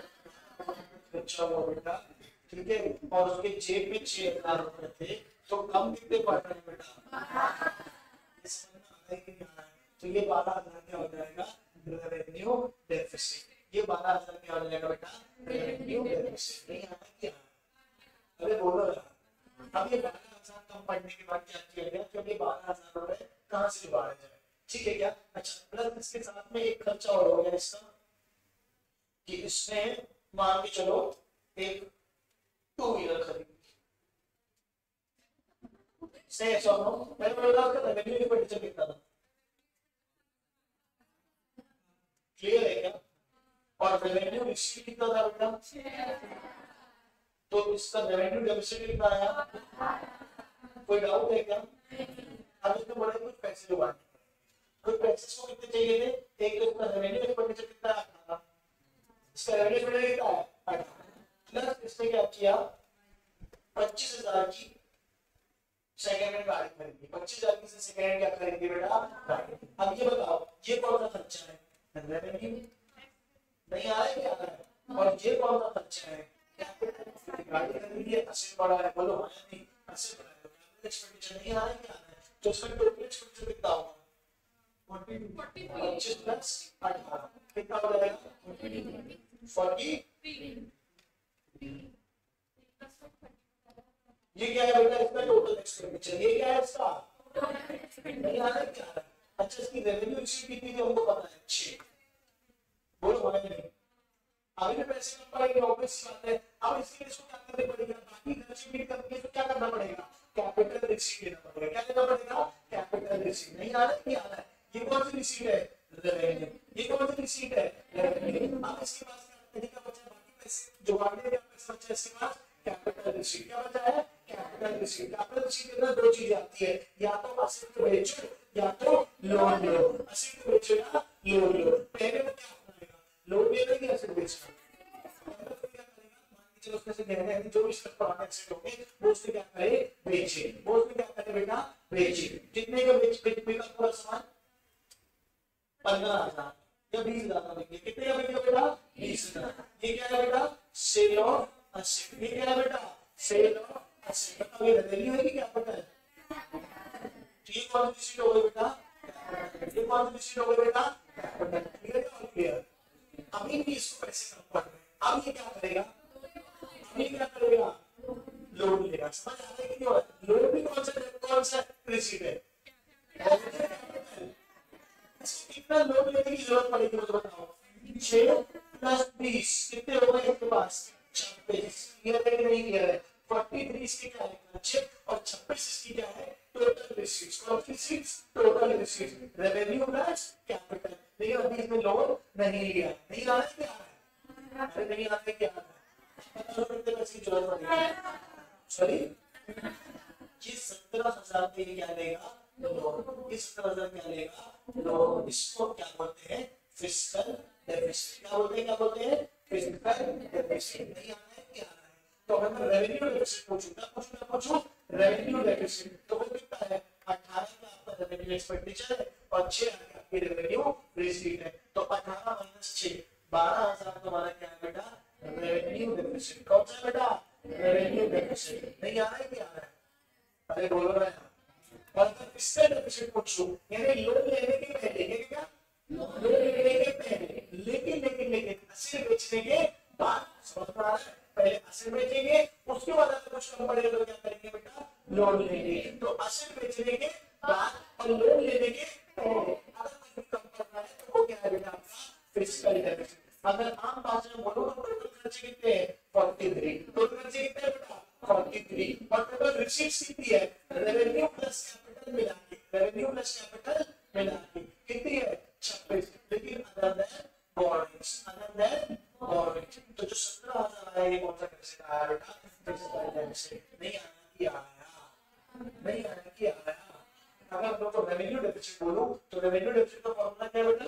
अच्छा वो बेटा, ठीक है। और उसके जेब में छह हजार रुपए थे, तो हम कितने पढ़ रहे हैं बेटा, ये समझ में आ रहा है कि नहीं आ रहा है? तो ये बारह हजार क्या हो जाएगा, रेवेन्यू डेफिसिट। ये बारह हजार क्या हो जाएगा बेटा, रेवेन्यू डेफिसिट। नहीं आता क्या, अरे बोलो यार। अब ये बारह हजार कम पढ़ने के बाद क्या किया गया कि अब ये बारह हजार रुपए कहाँ से जुगाड़े जाए, ठीक है क्या? अच्छा, प्लस इसके साथ में एक खर्चा और हो गया इसका कि इसने मान के चलो एक टू व्हीलर खरीदी, से ऐसा हो मैंने बोला उसका रेवेन्यू एक्सपेंडिचर कितना था, क्लियर है क्या? और रेवेन्यू रिसीव कितना था बेटा, तो इसका रेवेन्यू डेफिसिट कितना आया, कोई डाउट है क्या? अब इसमें बोला कुछ पैसे जुगाड़ने, कुछ पैसे को कितने चाहिए थे, एक तो इसका रेवेन्यू एक्सपेंडिचर कितना है, अठारह, इसका रेवेन्यू एक्सपेंडिचर कितना है, अठारह, प्लस इसने क्या किया, पच्चीस हजार की सेकेंड हैंड गाड़ी खरीदी, पच्चीस हजार की सेकेंड हैंड क्या खरीदी बेटा, गाड़ी। अब ये बताओ ये कौन सा खर्चा है, रेवेन्यू नहीं आ रहा है, क्या आ रहा है, और ये कौन सा खर्चा है, गाड़ी खरीदी है, असेट बढ़ा है, बोलो हाँ या नहीं, असेट बढ़ा है, कैपिटल एक्सपेंडिचर नहीं आ रहा है, क्या आ रहा है, तो इसका टोटल एक्सपेंडिचर कितना होगा, पच्चीस प्लस अठारह कितना हो जाएगा, फोर्टी। ये क्या है बेटा, इसका टोटल एक्सपेंडिचर, ये क्या है इसका नहीं आ रहा है, क्या आ रहा है? अच्छा, इसकी रेवेन्यू रिसीव कितनी थी हमको पता है, छह, बोलो हाँ या नहीं, अभी भी पैसे कम पड़ेंगे, ऑब्वियस बात है। अब इसके लिए इसको क्या करना पड़ेगा, बाकी खर्चे मीट करने के लिए क्या करना पड़ेगा, कैपिटल रिसीट लेना पड़ेगा, क्या लेना पड़ेगा, कैपिटल रिसीट। नहीं आ रहा है, क्या आ रहा है, ये कौन सी रिसीट है, रेवेन्यू, ये कौन सी रिसीट है, रेवेन्यू। अब इसके पास क्या तरीका बचा, बाकी पैसे जुगाड़ने का पैसा बचा, इसके पास कैपिटल रिसीट, क्या बचा है, कैपिटल रिसीट। कैपिटल रिसीट के अंदर दो चीजें आती है, या तो असेट को बेचो या तो लोन लो, असेट को बेचो या लोन लो, पहले में क्या होगा, लोन लेना कि असेट बेचना, चलो उसमें से कहते हैं जो इसका पुराना एसेट होंगे वो उसने क्या करे, बेचे, वो उसने क्या करे बेटा, बेचे। कितने का बेच बिका पूरा सामान, पंद्रह हजार या बीस हजार का बिके, कितने का बिकेगा बेटा, बीस हजार। ये क्या है बेटा, सेल ऑफ असेट, ये क्या है बेटा, सेल ऑफ असेट। बताओ ये रेवेन्यू है कि कैपिटल, तो ये कौन सी रिसीट हो गई बेटा, ये कौन सी रिसीट हो गई बेटा, कैपिटल। क्लियर है, क्लियर। अभी भी इसको पैसे कम पड़ रहे हैं, अब ये क्या करेगा, अभी क्या करेगा, लोन लेगा। समझ आ रहा है कि नहीं, लोन भी कौन सा कौन सा रिसीट है, कितना लोन लेने की जरूरत पड़ेगी मुझे बताओ, छह प्लस बीस कितने हो गए इसके पास, छब्बीस। क्लियर है कि नहीं क्लियर है, फोर्टी थ्री इसकी क्या है खर्चे और छब्बीस इसकी क्या है टोटल रिसीट्स, कौन सी receipts, total receipts, revenue plus capital. लेकिन अभी इसमें लोन नहीं लिया, नहीं आ रहा है, क्या आ रहा है, अरे नहीं आ रहा है, क्या आ रहा है, सॉरी ये सत्रह हजार पे क्या लेगा, लोन, ये सत्रह हजार क्या लेगा, लोन। इसको क्या बोलते हैं, फिस्कल डेफिसिट। क्या बोलते हैं, क्या बोलते हैं, फिस्कल डेफिसिट। नहीं आ रहा है, क्या आ रहा है, तो अगर मैं रेवेन्यू डेफिसिट पूछूंगा पूछूंगा पूछूं रेवेन्यू डेफिसिट, तो वो कितना है, अठारह का आपका रेवेन्यू एक्सपेंडिचर है और छह आपकी रेवेन्यू रिसीट है, तो अठारह माइनस छह बारह हजार तुम्हारा क्या है बेटा, रेवेन्यू डेफिसिट। कौन सा बेटा, रेवेन्यू डेफिसिट। नहीं आ रहा है, क्या आ रहा है, अरे बोलो ना यार। और अगर फिस्कल डेफिसिट पूछूं, यानी लोन लेने के पहले, ये क्या, लोन लेने के पहले, लेकिन लेकिन लेकिन असेट बेचने के बाद, समझ में आ रहा है, पहले असेट बेचेंगे उसके बाद अगर कुछ कम पड़ेगा तो क्या करेंगे बेटा, लोन लेंगे। तो असेट बेचने के बाद और लोन लेने के पहले अगर कुछ कम पड़ रहा है तो वो क्या है बेटा, आपका फिस्कल डेफिसिट। अगर आम भाषा में बोलो तो टोटल खर्चे कितने हैं, तैंतालीस। टोटल खर्चे कितने हैं बेटा, तैंतालीस। और टोटल रिसीट्स कितनी है, रेवेन्यू प्लस कैपिटल मिला के, रेवेन्यू प्लस कैपिटल मिला के कितनी है, छब्बीस। लेकिन other than borrowings, other than borrowings, तो जो सत्रह हजार आया ये कौन सा कैसे आया बेटा, फिस्कल डेफिसिट। नहीं आया, क्या आया, नहीं आया, क्या आया। अगर हम लोग रेवेन्यू डेफिसिट बोलो तो रेवेन्यू डेफिसिट का फॉर्मूला क्या है बेटा,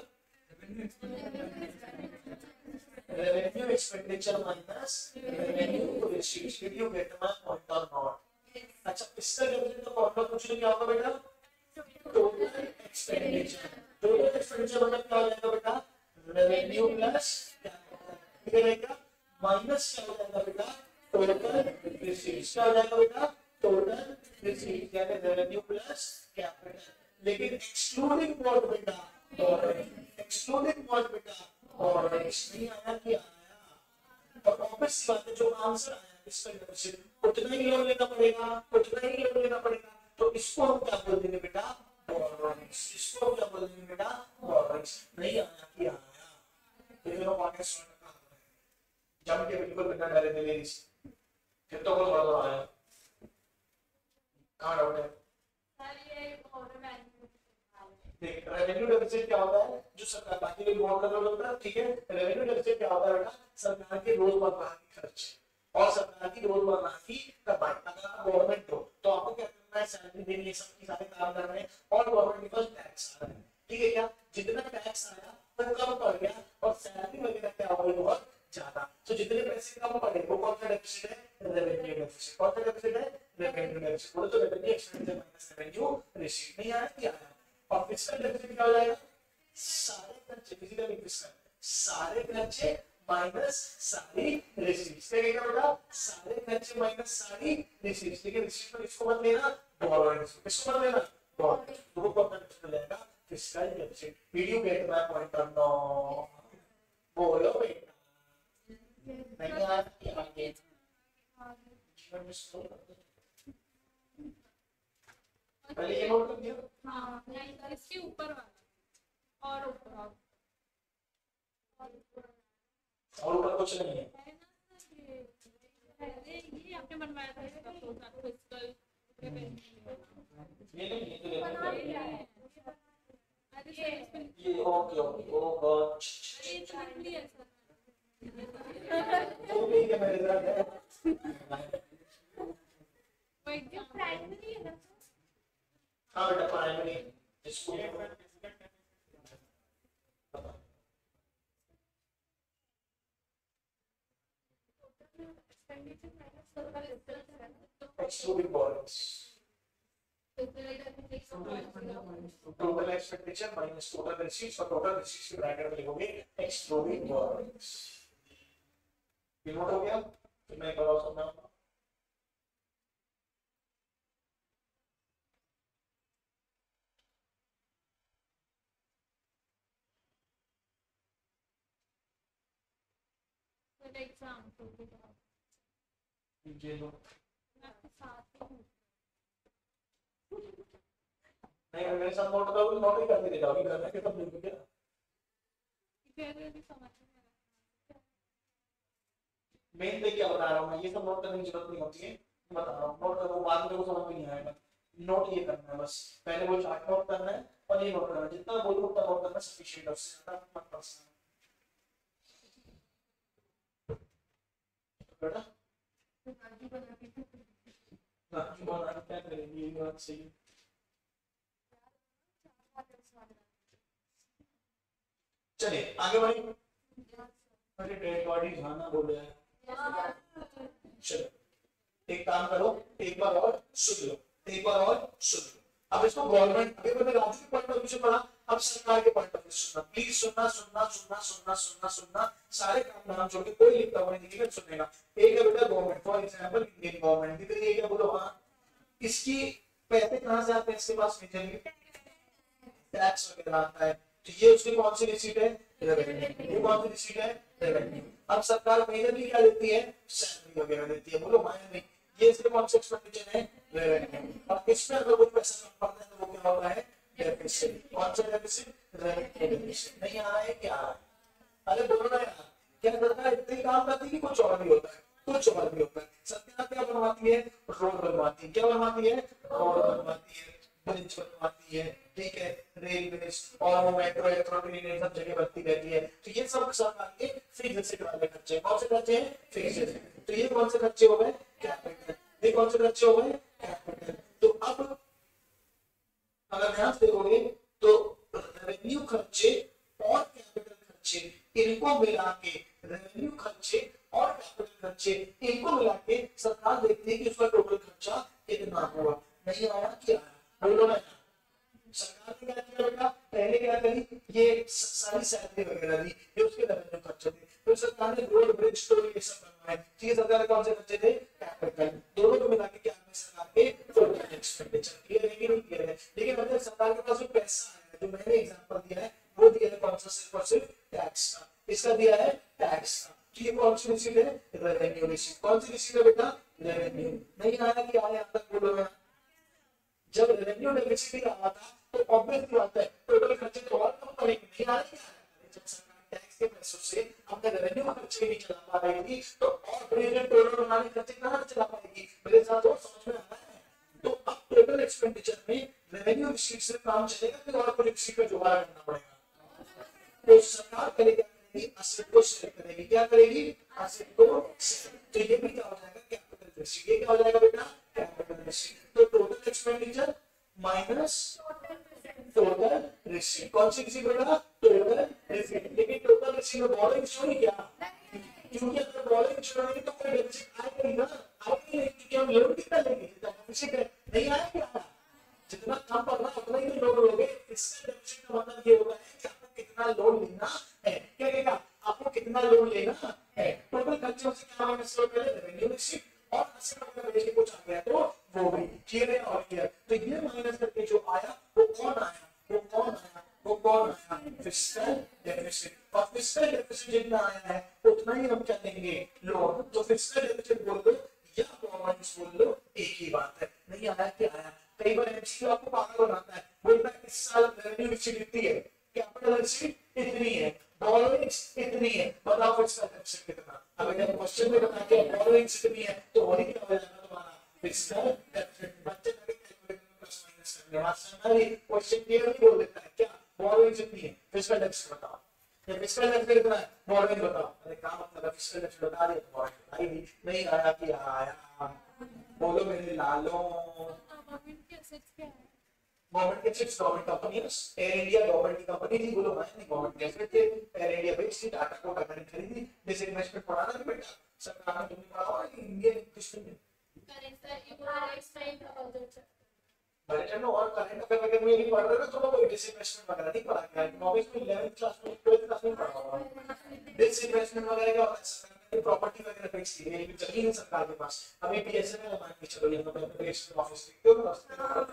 revenue expenditure minus revenue receipts. Did you get my point or not? अच्छा, इसका डेफिनेशन का फॉर्मूला कुछ नहीं, क्या होगा बेटा, टोटल एक्सपेंडिचर। टोटल एक्सपेंडिचर मतलब क्या हो जाएगा बेटा, रेवेन्यू प्लस कैपिटल। ठीक है क्या, माइनस क्या हो जाएगा बेटा, टोटल रिसीट्स। क्या हो जाएगा बेटा, टोटल रिसीव, क्या है रेवेन्यू प्लस कैपिटल, लेकिन एक्सक्लूडिंग व्हाट बेटा, बोरोइंग, एक्सक्लूडिंग व्हाट बेटा, बोरोइंग। नहीं आया कि आया, और ऑब्वियस बात है जो आंसर आया इसका डेफिसिट उतना ही लोन लेना पड़ेगा, उतना ही लोन लेना पड़ेगा, तो इसको हम क्या बोल देंगे बेटा, बोरोइंग्स, इसको हम क्या बोल देंगे बेटा, बोरोइंग्स। नहीं आया कि आया, ये लोग आगे सौ टका जम के बिल्कुल बिना डरे दिले नहीं, फिर तो बहुत बड़ा आया, कहाँ डाउट है? देख रेवेन्यू डेफिसिट क्या होता है, जो सरकार बाकी लोग बहुत कर होता है, ठीक है। रेवेन्यू डेफिसिट क्या होता है बेटा, सरकार के रोजमर्रा के खर्चे और सरकार की रोजमर्रा की कमाई। अगर आप गवर्नमेंट हो तो आपको क्या करना है, सैलरी देनी है, सबकी सारे काम कर रहे हैं, और गवर्नमेंट के पास टैक्स आ रहा है, ठीक है क्या, जितना टैक्स आया वो कम पड़ गया और सैलरी वगैरह क्या हो गई बहुत ज्यादा, तो जितने पैसे कम पड़े वो कौन सा डेफिसिट है, रेवेन्यू डेफिसिट। कौन सा डेफिसिट है, रेवेन्यू डेफिसिट। बोलो तो revenue expenditure minus revenue receive. नहीं आया क्या आया, और फिस्कल डेफिसिट क्या हो जाएगा, सारे खर्चे, फिजिकल फिस्कल सारे खर्चे माइनस सारी रिसीव्स, क्या बेटा, सारे खर्चे माइनस सारी रिसीव्स, लेकिन रिसीव पर इसको मत लेना, बोरोइंग्स, इसको मत लेना, बोरोइंग्स, तो वो अपना डेफिसिट जाएगा fiscal deficit. Video get my point of no, बोलो बेटा, नहीं यार क्या आगे जीवन में स्लो कर दो, पहले ये नोट कर दिया,
हाँ नहीं इसके ऊपर वाला और ऊपर और
और ऊपर कुछ नहीं है,
है ना ये पहले ये आपने बनवाया था इसका तो साथ फिजिकल
ये नहीं ये तो
बना
लेते
लिया है अरे
हैं।
सर
ये ओके ओके ओ गॉड,
अरे सिंपली है सर
तो भी क्या मेरे साथ है,
वो एकदम प्राइमरी है ना
हाँ बेटा प्राइमरी इसको excluding borrowings, total expenditure minus total receipts, और total receipts के ब्रैकेट में लिखोगे excluding borrowings। ये नोट हो गया, तो मैं करवा सकता हूँ,
एग्जाम तो
ये लो
मैं आपके साथ ही हूँ
नहीं मेरे साथ नोट करोगे नोट ही करके दे जाओगे, करना है तब लिखो क्या,
फिर भी समझ में
मेन देख क्या बता रहा हूँ मैं, ये सब नोट करने की जरूरत नहीं होती है, बता रहा हूँ नोट करो, बाद में समझ में नहीं आएगा, नोट ये करना है बस, पहले वो चार्ट नोट करना है और ये नोट करना है, जितना बोलो उतना नोट करना सफिशिएंट है, उससे ज्यादा मत पढ़ना बेटा। हाँ क्या करेंगे, ये बात सही है। चलिए आगे बढ़े, अरे डेड बॉडी जाना बोले हैं, चलो एक काम करो, एक बार और सुन लो, एक बार और सुन लो, अब इसको गवर्नमेंट, अभी मैंने राज्य के पॉइंट ऑफ व्यू से पढ़ा, अब सरकार के पॉइंट ऑफ व्यू से सुनना, प्लीज सुनना सुनना सुनना सुनना सुनना सुनना, सारे काम नाम छोड़ के कोई लिखता हुआ नहीं दिखेगा, सुनेगा। एक है बेटा government, for example Indian government, कितनी है क्या बोलो, हाँ इसकी पैसे कहाँ से आते हैं, इसके पास मेजरली टैक्स वगैरह आता है, तो ये उसकी कौन सी रिसीट है, रेवेन्यू, ये कौन सी रिसीट है, रेवेन्यू। अब सरकार मेजरली क्या देती है, सैलरी वगैरह देती है, बोलो माया नहीं, ये इसके कौन सा एक्सपेंडिचर है, रेवेन्यू। अब इसमें अगर कुछ पैसा कम पड़ता है तो वो क्या होगा है, डेफिसिट। कौन सा डेफिसिट, रेवेन्यू डेफिसिट। नहीं आ रहा है क्या, अरे बोलो ना यार, क्या सरकार इतने काम करती है कि कुछ और भी होता है, कुछ और भी होता है। सरकार क्या बनवाती है, रोड बनवाती है, क्या बनवाती है, रोड बनवाती है, ब्रिज बनवाती है, ठीक है, रेलवे और वो मेट्रो मेट्रो ट्रेन सब जगह बनती रहती है, तो ये सब सरकार के फिक्स्ड वाले खर्चे। कौन से खर्चे हैं, फिक्स्ड। तो ये कौन से खर्चे हो गए, कैपिटल। ये कौन से खर्चे हो गए, कैपिटल। तो अब अगर ध्यान से देखोगे तो रेवेन्यू खर्चे और कैपिटल खर्चे, इनको मिला के रेवेन्यू खर्चे और कैपिटल खर्चे इनको मिला के सरकार देखती है कि उसका टोटल खर्चा कितना हुआ। नहीं आया क्या, बोलो ना। सरकार ने क्या किया बेटा, पहले क्या करी, ये सारी सैलरी वगैरह दी, ये उसके रेवेन्यू खर्चे थे। फिर सरकार ने रोड ब्रिज तो ये सब बनवाए, ठीक है। सरकार ने कौन से खर्चे थे, कैपिटल। दोनों को मिला के क्या सरकार के टोटल एक्सपेंडिचर। क्लियर है कि नहीं क्लियर है? लेकिन अगर सरकार के पास जो पैसा है, जो मैंने एग्जांपल दिया है, वो दिया है कौन सा? सिर्फ और सिर्फ टैक्स का। इसका दिया है टैक्स का। तो ये कौन सी रिसीट है? Revenue receipt. कौन सी रिसीट है बेटा? रेवेन्यू। नहीं आया कि आया? तक बोलो ना। जब रेवेन्यू डेफिसिट आया था तो ऑब्वियस बात है टोटल खर्चे तो और कम पड़ेंगे। नहीं आ रहे? जब सरकार टैक्स के पैसों से अपने रेवेन्यू खर्चे नहीं चला पा रही थी तो और बड़े टोटल बनाने खर्चे कहां से चला पाएगी? मेरे साथ तो समझ में आ रहा है। तो अब टोटल एक्सपेंडिचर में रेवेन्यू रिसीट से काम चलेगा कि और कोई रिसीट का जुगाड़ करना पड़ेगा? तो सरकार करेगी क्या करेगी? असेट को सेल करेगी। क्या करेगी? असेट को सेल। तो ये भी क्या हो जाएगा? Capital receipt. ये क्या हो जाएगा बेटा? Capital receipt. तो total expenditure minus total receipt. कौन सी रिसीट बेटा? Total receipt. लेकिन टोटल रिसीट में बोरोइंग शो नहीं किया, क्योंकि अगर बोरोइंग शो नहीं तो कोई डेफिसिट आएगा ही ना। आएगा नहीं क्योंकि हम लोन कितना लेंगे? जितना डेफिसिट है नहीं आएगा। जितना कम पड़ना उतना ही लोन लोगे। इससे डेफिसिट का मतलब ये होता है कि आपको कितना लोन लेना है। क्या कहेगा? आपको कितना लोन लेना है। टोटल खर्चों से क्या माइनस करो? पहले रेवेन्यू रिसीट और अस्सी अगर बेच के कुछ आ गया तो वो भी। क्लियर है? और क्लियर? तो ये माइनस करके जो आया वो कौन आया? वो कौन आया? वो कौन आया? Fiscal deficit. और फिस्कल डेफिसिट जितना आया है उतना ही हम क्या लेंगे? लोन। तो फिस्कल डेफिसिट बोल दो या बोरोइंग्स बोल लो, एक ही बात है। नहीं आया क्या आया? कई बार एमसीक्यू आपको पागल बनाता है, बोलता है इस साल रेवेन्यू रिसीट इतनी है, कैपिटल रिसीट इतनी है, बोरोइंग्स इतनी है, बताओ फिस्कल डेफिसिट कितना? अब अगर क्वेश्चन में बता के बोरोइंग्स इतनी है तो वही क्या हो जाएगा तुम्हारा? Fiscal deficit. बच्चे लगे कैलकुलेटर में प्लस माइनस करने वाला समझ क्वेश्चन क्लियरली बोल देता है क्या? बोरोइंग्स इतनी है, फिस्कल डेफिसिट बताओ। ये फिस्कल डेफिसिट कितना है? बोरोइंग बताओ। अरे क्या मतलब है? फिस्कल डेफिसिट बता दिया तो बोरोइंग बताई भी नहीं। आया कि आया? बोलो मेरे लालो।
गवर्नमेंट के एसेट्स क्या है?
गवर्नमेंट के assets government companies. Air India government की कंपनी थी। बोलो भाई नहीं गवर्नमेंट के एसेट थे। एयर इंडिया बेची, टाटा को टाटा ने खरीदी। दिस इन्वेस्टमेंट पढ़ा ना बेटा सरकार ने? तुमने पढ़ा होगा कि इंडियन क्वेश्चन में
correct sir, you are explain about that.
Budget में और करंट अफेयर वगैरह में नहीं पढ़ रहे हो तो कोई डिसइन्वेस्टमेंट वगैरह नहीं पढ़ा गया। इकोनॉमिक्स में इलेवेंथ क्लास में ट्वेल्थ क्लास में पढ़ा होगा। डिसइन्वेस्टमेंट वगैरह क्या होता है? सरकार ने प्रॉपर्टी वगैरह बेच दी है, लेकिन जमीन है सरकार के पास। अभी बीएसएनएल मान के चलो यहाँ पे प्रेसिडेंट ऑफिस लिखते हो ना,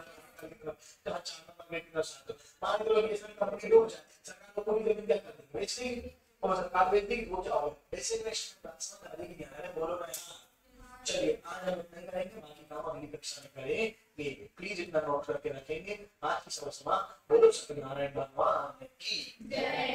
तो चार नंबर में कितना साथ मान के चलो बीएसएनएल कंपनी डूब जाए, सरकार को पूरी जमीन क्या कर देगी? बेच देगी। और सरकार बेच देगी वो जाओ डिसइन्वेस्टमेंट बात समझ आ रही है? नहीं आ रहा है? बोलो ना यार। चलिए आज हम इतना करेंगे, बाकी काम अगली कक्षा में करेंगे। प्लीज इतना नोट करके रखेंगे। आज की सभा बोलो सत्यनारायण भगवान की जय।